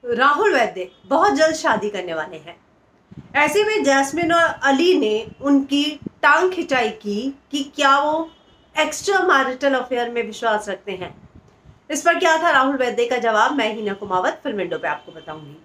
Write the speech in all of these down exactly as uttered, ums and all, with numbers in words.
राहुल वैद्य बहुत जल्द शादी करने वाले हैं। ऐसे में जैस्मिन और अली ने उनकी टांग खिंचाई की कि क्या वो एक्स्ट्रा मैरिटल अफेयर में विश्वास रखते हैं। इस पर क्या था राहुल वैद्य का जवाब, मैं हिना कुमावत फिल्म विंडो पे आपको बताऊंगी।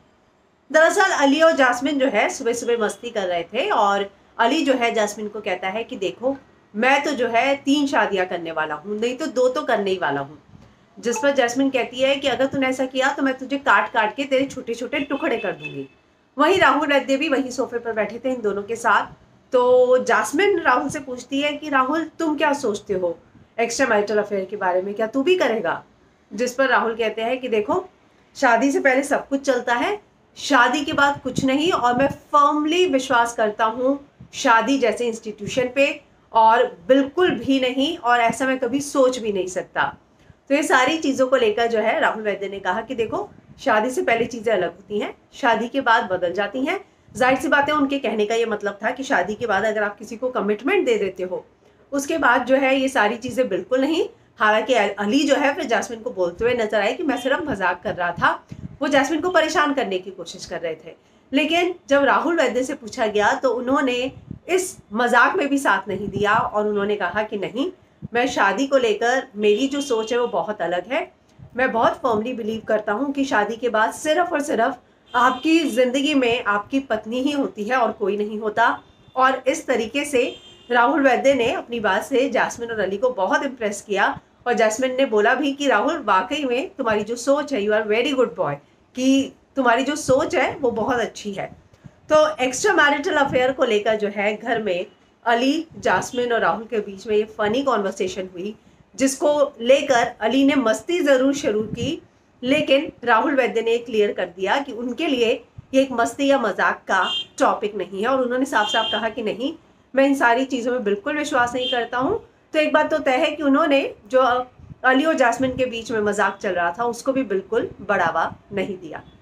दरअसल अली और जैस्मिन जो है सुबह सुबह मस्ती कर रहे थे और अली जो है जैस्मिन को कहता है कि देखो मैं तो जो है तीन शादियां करने वाला हूँ, नहीं तो दो तो करने ही वाला हूँ। जिस पर जैस्मिन कहती है कि अगर तूने ऐसा किया तो मैं तुझे काट काट के तेरे छोटे छोटे टुकड़े कर दूंगी। वहीं राहुल वैद्य भी वहीं सोफे पर बैठे थे इन दोनों के साथ। तो जैस्मिन राहुल से पूछती है कि राहुल तुम क्या सोचते हो एक्स्ट्रा मैरिटल अफेयर के बारे में, क्या तू भी करेगा? जिस पर राहुल कहते हैं कि देखो शादी से पहले सब कुछ चलता है, शादी के बाद कुछ नहीं, और मैं फर्मली विश्वास करता हूँ शादी जैसे इंस्टीट्यूशन पे, और बिल्कुल भी नहीं, और ऐसा मैं कभी सोच भी नहीं सकता। तो ये सारी चीज़ों को लेकर जो है राहुल वैद्य ने कहा कि देखो शादी से पहले चीज़ें अलग होती हैं, शादी के बाद बदल जाती हैं। जाहिर सी बात है उनके कहने का ये मतलब था कि शादी के बाद अगर आप किसी को कमिटमेंट दे देते हो उसके बाद जो है ये सारी चीज़ें बिल्कुल नहीं। हालांकि अली जो है फिर जैस्मिन को बोलते हुए नजर आए कि मैं सिर्फ मजाक कर रहा था, वो जैस्मिन को परेशान करने की कोशिश कर रहे थे। लेकिन जब राहुल वैद्य से पूछा गया तो उन्होंने इस मजाक में भी साथ नहीं दिया और उन्होंने कहा कि नहीं, मैं शादी को लेकर मेरी जो सोच है वो बहुत अलग है। मैं बहुत फर्मली बिलीव करता हूँ कि शादी के बाद सिर्फ और सिर्फ आपकी ज़िंदगी में आपकी पत्नी ही होती है और कोई नहीं होता। और इस तरीके से राहुल वैद्य ने अपनी बात से जैस्मिन और अली को बहुत इम्प्रेस किया। और जैस्मिन ने बोला भी कि राहुल वाकई में तुम्हारी जो सोच है, you are very good boy, कि तुम्हारी जो सोच है वो बहुत अच्छी है। तो एक्स्ट्रा मैरिटल अफेयर को लेकर जो है घर में अली, जैस्मिन और राहुल के बीच में ये फनी कॉन्वर्सेशन हुई, जिसको लेकर अली ने मस्ती ज़रूर शुरू की, लेकिन राहुल वैद्य ने क्लियर कर दिया कि उनके लिए ये एक मस्ती या मजाक का टॉपिक नहीं है। और उन्होंने साफ साफ कहा कि नहीं, मैं इन सारी चीज़ों में बिल्कुल विश्वास नहीं करता हूँ। तो एक बात तो तय है कि उन्होंने जो अली और जैस्मिन के बीच में मजाक चल रहा था उसको भी बिल्कुल बढ़ावा नहीं दिया।